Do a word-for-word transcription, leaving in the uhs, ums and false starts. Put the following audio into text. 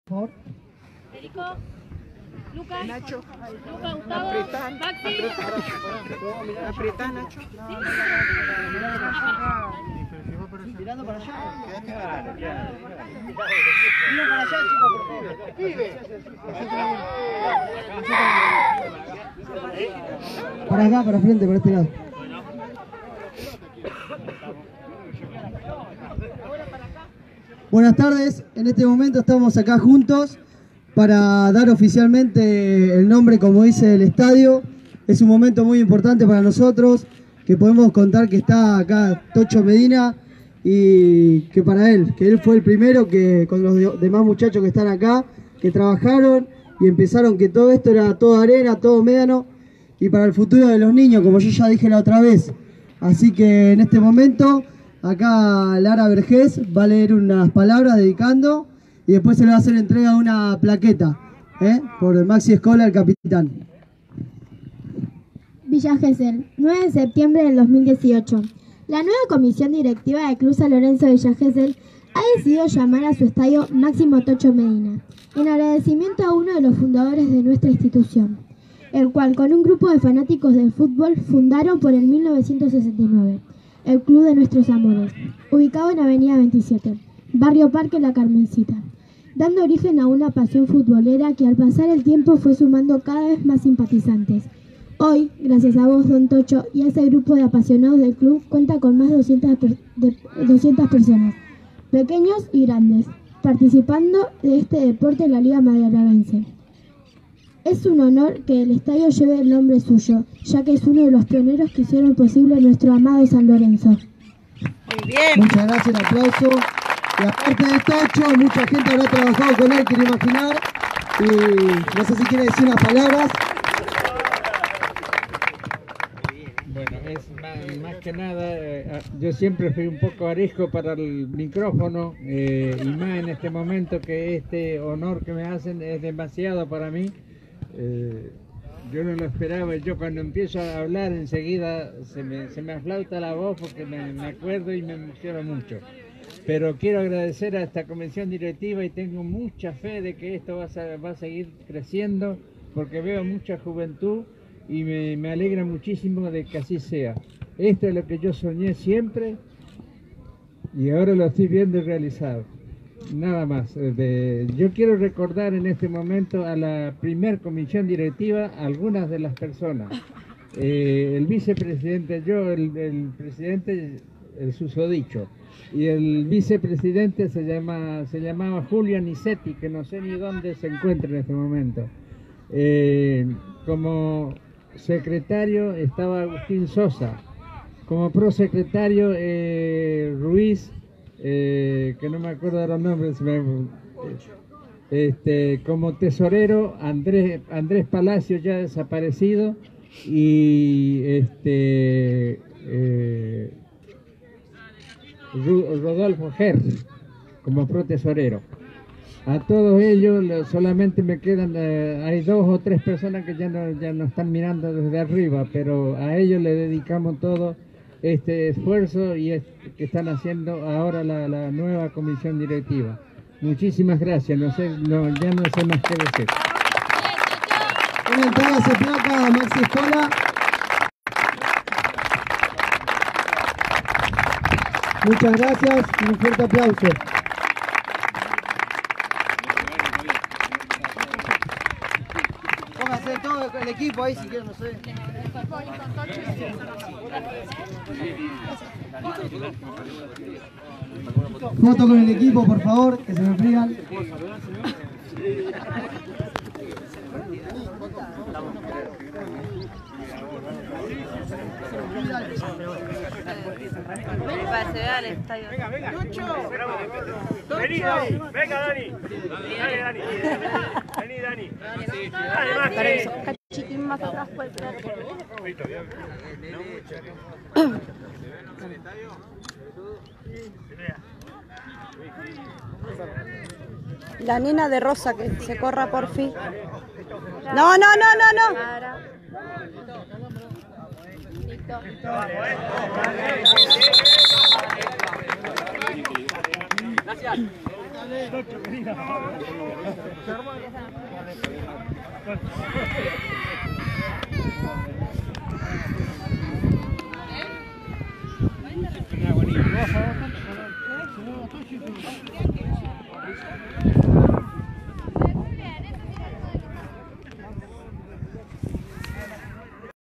Por Federico, Lucas, Nacho, Lucas, Gustavo, apretá, Maxi. apretá, Nacho. tirando para allá. Claro, claro. Mira para allá, chicos, por favor. Pibe. Para acá, para frente, para este lado. Buenas tardes, en este momento estamos acá juntos para dar oficialmente el nombre, como dice el estadio. Es un momento muy importante para nosotros, que podemos contar que está acá Tocho Medina y que para él, que él fue el primero que con los demás muchachos que están acá, que trabajaron y empezaron que todo esto era todo arena, todo médano y para el futuro de los niños, como yo ya dije la otra vez. Así que en este momento acá Lara Vergés va a leer unas palabras dedicando y después se le va a hacer entrega de una plaqueta ¿eh? por Maxi Escola, el capitán. Villa Gesell, nueve de septiembre del dos mil dieciocho. La nueva comisión directiva de Club San Lorenzo de Villa Gesell ha decidido llamar a su estadio Máximo Tocho Medina, en agradecimiento a uno de los fundadores de nuestra institución, el cual con un grupo de fanáticos del fútbol fundaron por el mil novecientos sesenta y nueve. El Club de Nuestros Amores, ubicado en Avenida veintisiete, Barrio Parque La Carmencita, dando origen a una pasión futbolera que al pasar el tiempo fue sumando cada vez más simpatizantes. Hoy, gracias a vos, Don Tocho, y a ese grupo de apasionados del club, cuenta con más de doscientas, per de doscientas personas, pequeños y grandes, participando de este deporte en la Liga Maderavense. Es un honor que el estadio lleve el nombre suyo, ya que es uno de los pioneros que hicieron posible nuestro amado San Lorenzo. Muy bien. Muchas gracias, un aplauso. Y aparte de Tocho, mucha gente habrá trabajado con él, quiero imaginar. Y no sé si quiere decir unas palabras. Bueno, es más, más que nada, eh, yo siempre fui un poco arisco para el micrófono eh, y más en este momento que este honor que me hacen es demasiado para mí. Eh, yo no lo esperaba, yo cuando empiezo a hablar enseguida se me, se me aflauta la voz porque me, me acuerdo y me emociona mucho. Pero quiero agradecer a esta comisión directiva y tengo mucha fe de que esto va a, va a seguir creciendo porque veo mucha juventud y me, me alegra muchísimo de que así sea. Esto es lo que yo soñé siempre y ahora lo estoy viendo realizado. Nada más. De, yo quiero recordar en este momento a la primer comisión directiva algunas de las personas. Eh, el vicepresidente, yo, el, el presidente, el susodicho, y el vicepresidente se llama se llamaba Julio Nicetti, que no sé ni dónde se encuentra en este momento. Eh, como secretario estaba Agustín Sosa, como prosecretario eh, Ruiz, eh, que no me acuerdo de los nombres, me, este, como tesorero Andrés, Andrés Palacio, ya desaparecido, y este eh, Rodolfo Ger como protesorero. A todos ellos solamente me quedan, eh, hay dos o tres personas que ya no, ya no están mirando desde arriba, pero a ellos le dedicamos todo este esfuerzo y es, que están haciendo ahora la, la nueva comisión directiva. Muchísimas gracias, no sé, no, ya no sé más qué decir. Una entrada se placa a Maxi Escola. Muchas gracias y un fuerte aplauso. Póngase todo el equipo ahí si quieren, no sé. Foto con el equipo, por favor, que se me frían. Vení para se vea el estadio. Venga, venga. Tocho. Vení, Dani. Venga, Dani. Dale, Dani. Vení, Dani. Dale, Maxi. Cachitín más atrás puede ser. La nena de rosa que se corra por fin. No, no, no, no, no. Listo. Gracias. Tocho, querida. Bueno.